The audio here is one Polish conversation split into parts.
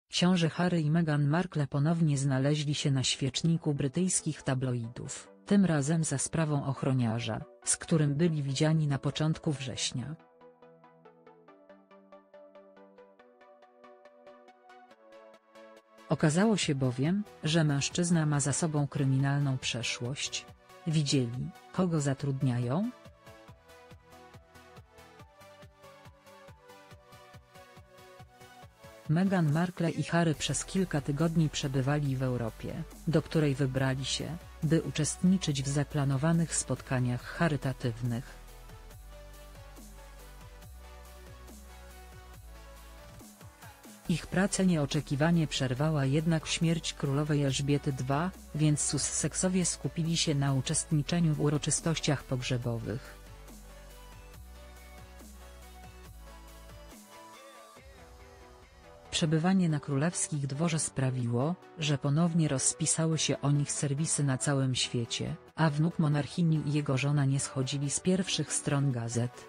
Książę Harry i Meghan Markle ponownie znaleźli się na świeczniku brytyjskich tabloidów, tym razem za sprawą ochroniarza, z którym byli widziani na początku września. Okazało się bowiem, że mężczyzna ma za sobą kryminalną przeszłość. Widzieli, kogo zatrudniają? Meghan Markle i Harry przez kilka tygodni przebywali w Europie, do której wybrali się, by uczestniczyć w zaplanowanych spotkaniach charytatywnych. Ich pracę nieoczekiwanie przerwała jednak śmierć królowej Elżbiety II, więc Sussexowie skupili się na uczestniczeniu w uroczystościach pogrzebowych. Przebywanie na królewskich dworze sprawiło, że ponownie rozpisały się o nich serwisy na całym świecie, a wnuk monarchini i jego żona nie schodzili z pierwszych stron gazet.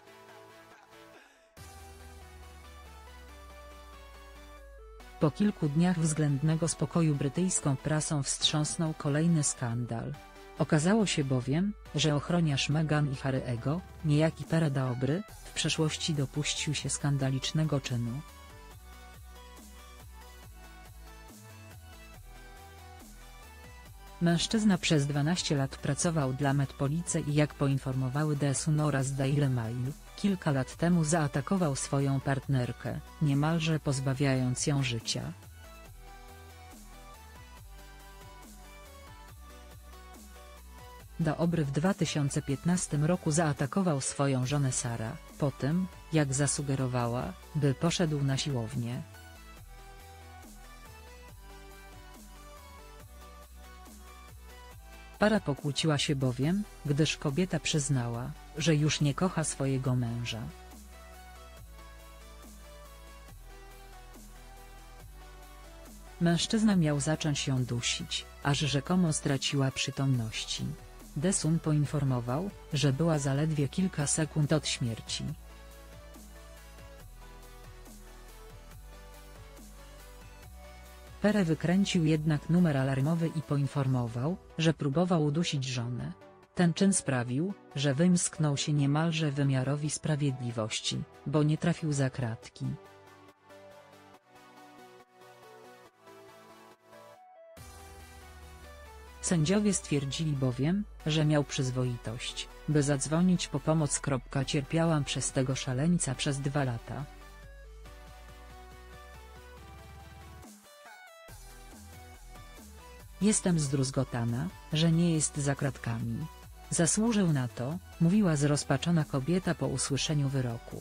Po kilku dniach względnego spokoju brytyjską prasą wstrząsnął kolejny skandal. Okazało się bowiem, że ochroniarz Meghan i Harry'ego, niejaki Pere D'Aubry, w przeszłości dopuścił się skandalicznego czynu. Mężczyzna przez 12 lat pracował dla Met Police i jak poinformowały The Sun oraz Daily Mail, kilka lat temu zaatakował swoją partnerkę, niemalże pozbawiając ją życia. D'Aubry w 2015 roku zaatakował swoją żonę Sarah, po tym, jak zasugerowała, by poszedł na siłownię. Para pokłóciła się bowiem, gdyż kobieta przyznała, że już nie kocha swojego męża. Mężczyzna miał zacząć ją dusić, aż rzekomo straciła przytomności. The Sun poinformował, że była zaledwie kilka sekund od śmierci. Pere wykręcił jednak numer alarmowy i poinformował, że próbował udusić żonę. Ten czyn sprawił, że wymsknął się niemalże wymiarowi sprawiedliwości, bo nie trafił za kratki. Sędziowie stwierdzili bowiem, że miał przyzwoitość, by zadzwonić po pomoc. Cierpiałam przez tego szaleńca przez 2 lata. Jestem zdruzgotana, że nie jest za kratkami. Zasłużył na to, mówiła zrozpaczona kobieta po usłyszeniu wyroku.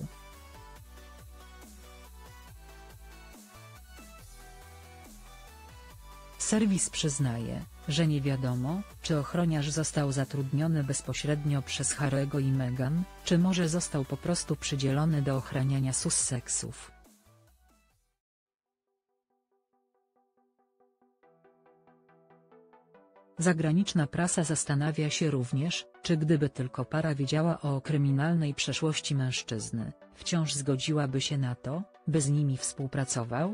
Serwis przyznaje, że nie wiadomo, czy ochroniarz został zatrudniony bezpośrednio przez Harry'ego i Meghan, czy może został po prostu przydzielony do ochraniania Sussexów. Zagraniczna prasa zastanawia się również, czy gdyby tylko para wiedziała o kryminalnej przeszłości mężczyzny, wciąż zgodziłaby się na to, by z nimi współpracował?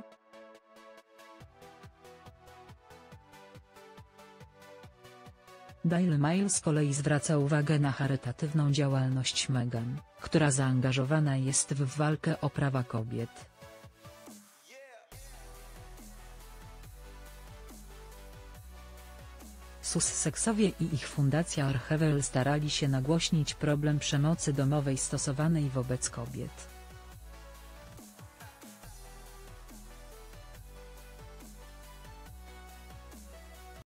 Daily Mail z kolei zwraca uwagę na charytatywną działalność Meghan, która zaangażowana jest w walkę o prawa kobiet. Sussexowie i ich fundacja Archevel starali się nagłośnić problem przemocy domowej stosowanej wobec kobiet.